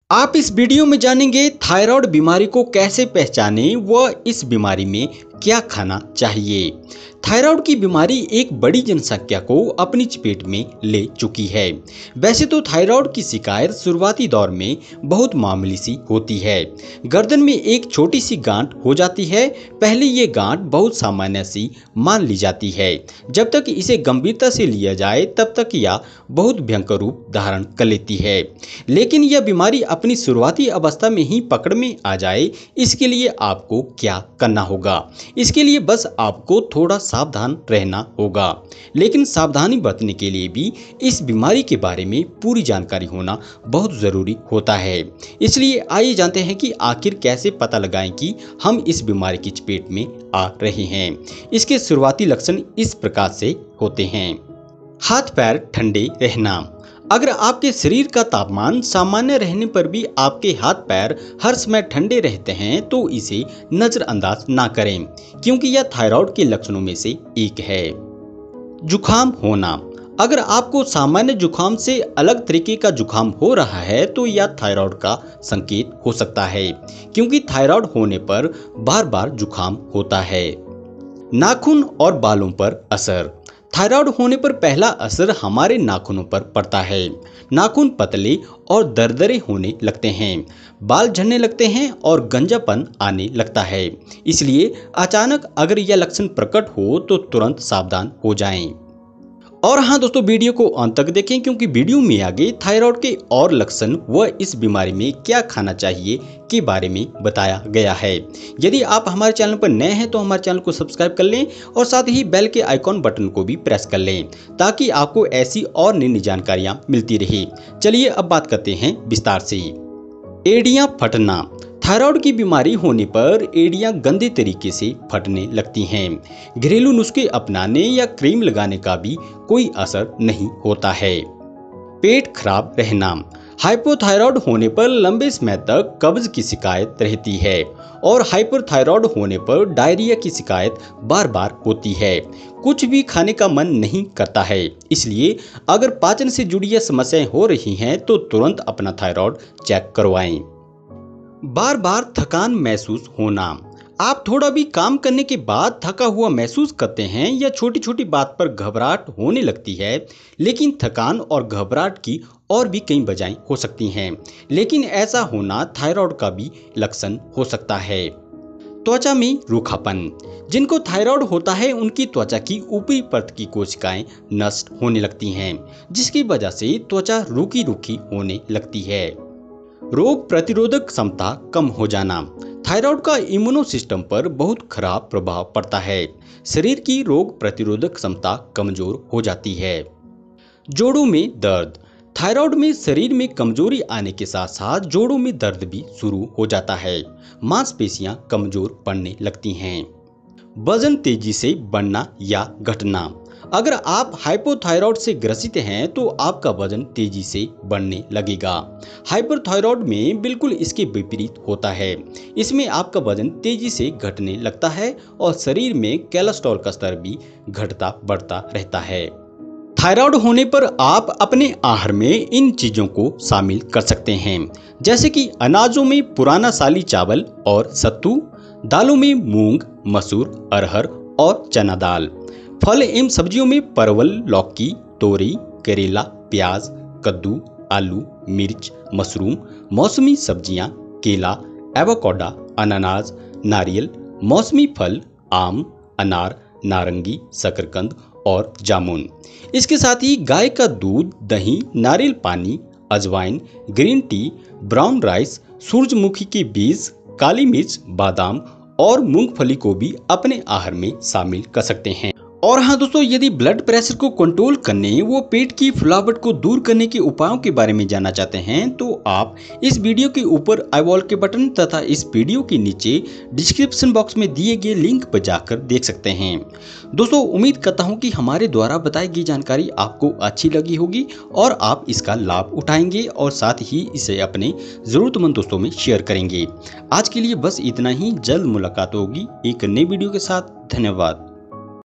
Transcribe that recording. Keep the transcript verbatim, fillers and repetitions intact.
आप इस वीडियो में जानेंगे थायराइड बीमारी को कैसे पहचानें व इस बीमारी में क्या खाना चाहिए। थायराइड की बीमारी एक बड़ी जनसंख्या को अपनी चपेट में ले चुकी है। वैसे तो थायराइड की शिकायत शुरुआती दौर में बहुत मामूली सी होती है। गर्दन में एक छोटी सी गांठ हो जाती है। पहले ये गांठ बहुत सामान्य सी मान ली जाती है। जब तक इसे गंभीरता से लिया जाए तब तक यह बहुत भयंकर रूप धारण कर लेती है। लेकिन यह बीमारी अपनी शुरुआती अवस्था में ही पकड़ में आ जाए, इसके लिए आपको क्या करना होगा? इसके लिए बस आपको थोड़ा सावधान रहना होगा। लेकिन सावधानी बरतने के लिए भी इस बीमारी के बारे में पूरी जानकारी होना बहुत ज़रूरी होता है। इसलिए आइए जानते हैं कि आखिर कैसे पता लगाएं कि हम इस बीमारी की चपेट में आ रहे हैं। इसके शुरुआती लक्षण इस प्रकार से होते हैं। हाथ पैर ठंडे रहना। अगर आपके शरीर का तापमान सामान्य रहने पर भी आपके हाथ पैर हर समय ठंडे रहते हैं तो इसे नज़रअंदाज ना करें, क्योंकि यह थायराइड के लक्षणों में से एक है। जुखाम होना। अगर आपको सामान्य जुखाम से अलग तरीके का जुखाम हो रहा है तो यह थायराइड का संकेत हो सकता है, क्योंकि थायराइड होने पर बार बार जुखाम होता है। नाखून और बालों पर असर। थायराइड होने पर पहला असर हमारे नाखूनों पर पड़ता है। नाखून पतले और दरदरे होने लगते हैं, बाल झड़ने लगते हैं और गंजापन आने लगता है। इसलिए अचानक अगर यह लक्षण प्रकट हो तो तुरंत सावधान हो जाएं। और हाँ दोस्तों, वीडियो को अंत तक देखें, क्योंकि वीडियो में आगे थायराइड के और लक्षण व इस बीमारी में क्या खाना चाहिए के बारे में बताया गया है। यदि आप हमारे चैनल पर नए हैं तो हमारे चैनल को सब्सक्राइब कर लें और साथ ही बेल के आइकॉन बटन को भी प्रेस कर लें, ताकि आपको ऐसी और नई नई जानकारियां मिलती रहे। चलिए अब बात करते हैं विस्तार से। एड़ियां फटना। थायराइड की बीमारी होने पर एड़ियां गंदे तरीके से फटने लगती हैं। घरेलू नुस्खे अपनाने या क्रीम लगाने का भी कोई असर नहीं होता है। पेट खराब रहना। हाइपोथायराइड होने पर लंबे समय तक कब्ज की शिकायत रहती है और हाइपरथायराइड होने पर डायरिया की शिकायत बार बार होती है। कुछ भी खाने का मन नहीं करता है। इसलिए अगर पाचन से जुड़ी यह समस्याएं हो रही हैं तो तुरंत अपना थायराइड चेक करवाएं। बार बार थकान महसूस होना। आप थोड़ा भी काम करने के बाद थका हुआ महसूस करते हैं या छोटी छोटी बात पर घबराहट होने लगती है। लेकिन थकान और घबराहट की और भी कई वजहें हो सकती हैं, लेकिन ऐसा होना थायराइड का भी लक्षण हो सकता है। त्वचा में रूखापन। जिनको थायराइड होता है उनकी त्वचा की ऊपरी परत की कोशिकाएं नष्ट होने लगती हैं, जिसकी वजह से त्वचा रूखी रूखी होने लगती है। रोग प्रतिरोधक क्षमता कम हो जाना। थायराइड का इम्यूनो सिस्टम पर बहुत खराब प्रभाव पड़ता है। शरीर की रोग प्रतिरोधक क्षमता कमजोर हो जाती है। जोड़ों में दर्द। थायराइड में शरीर में कमजोरी आने के साथ साथ जोड़ों में दर्द भी शुरू हो जाता है। मांसपेशियां कमजोर पड़ने लगती हैं। वजन तेजी से बढ़ना या घटना। अगर आप हाइपोथायराइड से ग्रसित हैं तो आपका वजन तेजी से बढ़ने लगेगा। हाइपरथायराइड में बिल्कुल इसके विपरीत होता है। इसमें आपका वजन तेजी से घटने लगता है और शरीर में कोलेस्ट्रॉल का स्तर भी घटता बढ़ता रहता है। थायराइड होने पर आप अपने आहार में इन चीज़ों को शामिल कर सकते हैं, जैसे कि अनाजों में पुराना साली चावल और सत्तू, दालों में मूंग, मसूर, अरहर और चना दाल, फल एवं सब्जियों में परवल, लौकी, तोरी, करेला, प्याज, कद्दू, आलू, मिर्च, मशरूम, मौसमी सब्जियां, केला, एवोकाडो, अनानास, नारियल, मौसमी फल, आम, अनार, नारंगी, शकरकंद और जामुन। इसके साथ ही गाय का दूध, दही, नारियल पानी, अजवाइन, ग्रीन टी, ब्राउन राइस, सूरजमुखी के बीज, काली मिर्च, बादाम और मूंगफली को भी अपने आहार में शामिल कर सकते हैं। और हाँ दोस्तों, यदि ब्लड प्रेशर को कंट्रोल करने व पेट की फुलावट को दूर करने के उपायों के बारे में जानना चाहते हैं तो आप इस वीडियो के ऊपर आई बॉल के बटन तथा इस वीडियो के नीचे डिस्क्रिप्शन बॉक्स में दिए गए लिंक पर जाकर देख सकते हैं। दोस्तों, उम्मीद करता हूँ कि हमारे द्वारा बताई गई जानकारी आपको अच्छी लगी होगी और आप इसका लाभ उठाएंगे और साथ ही इसे अपने ज़रूरतमंद दोस्तों में शेयर करेंगे। आज के लिए बस इतना ही। जल्द मुलाकात होगी एक नई वीडियो के साथ। धन्यवाद।